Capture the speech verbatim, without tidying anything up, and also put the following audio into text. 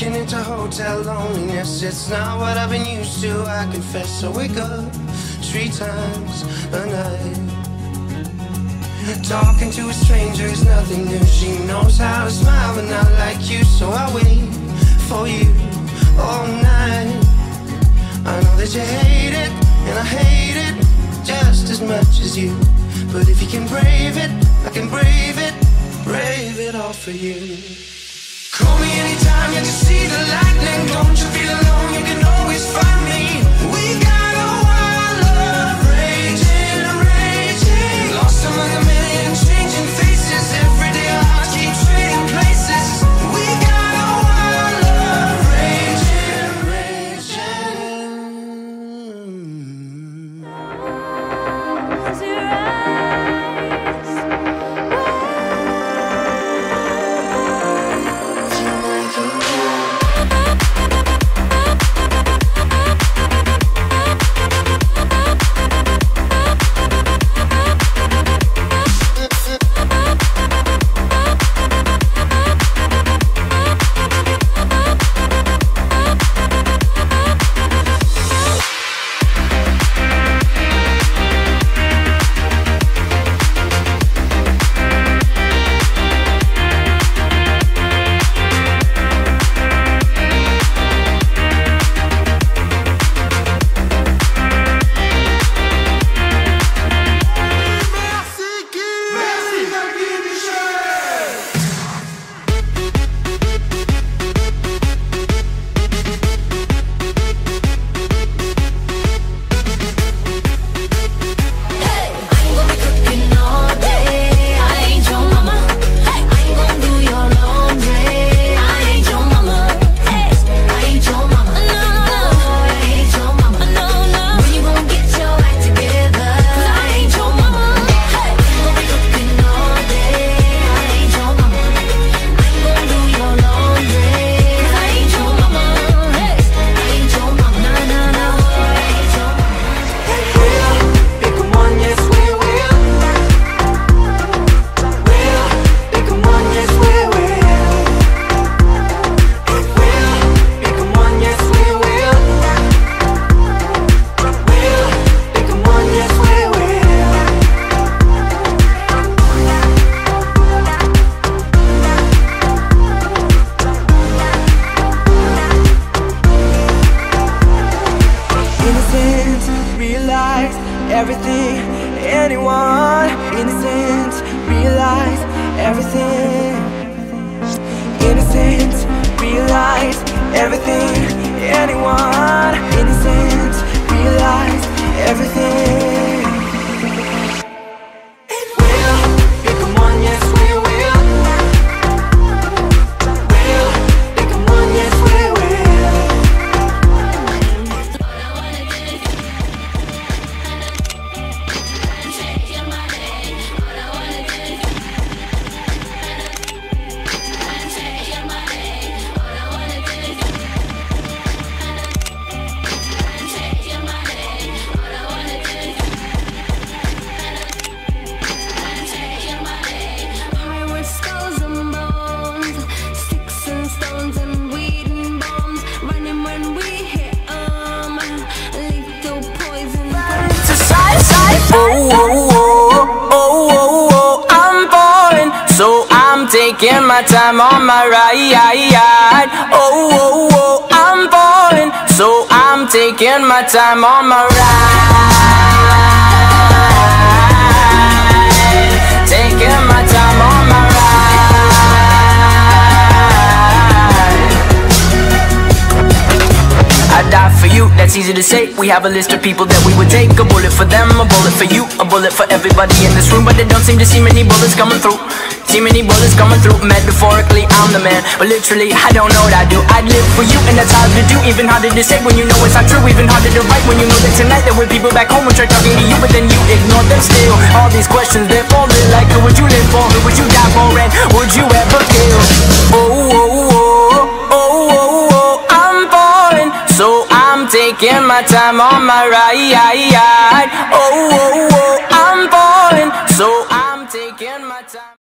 Walking into hotel loneliness, it's not what I've been used to, I confess. I wake up three times a night. Talking to a stranger is nothing new. She knows how to smile but not like you, so I wait for you all night. I know that you hate it, and I hate it just as much as you. But if you can brave it, I can brave it, brave it all for you. Call me anytime you can see the lightning. Don't you feel alone, you can always find me. We got a wild love raging, raging. Lost among a million changing faces. Every day our hearts keep trading places. We got a wild love raging, raging. Close your eyes. Everything, anyone, innocent, realize everything. Innocent, realize everything. Anyone, innocent, realize everything. And we'll become one, yes we will. We'll become one, yes we will. Oh, oh, oh, oh, oh, oh, I'm falling, so I'm taking my time on my ride. Oh, oh, oh, I'm falling, so I'm taking my time on my ride. Taking my time on my ride. I die for you, that's easy to say. We have a list of people that we would take. A bullet for them, a bullet for you, a bullet for everybody in this room. But there don't seem to see many bullets coming through. See many bullets coming through. Metaphorically, I'm the man, but literally, I don't know what I do. I'd live for you, and that's hard to do. Even harder to say when you know it's not true. Even harder to write when you know that tonight there were people back home who tried talking to you, but then you ignore them still. All these questions, they're falling like, who would you live for? Who would you die for? And would you ever kill? Oh, oh, oh, oh, oh, oh, I'm falling, so I'm taking my time on my ride. Oh, oh, oh, I'm falling, so I'm taking my time.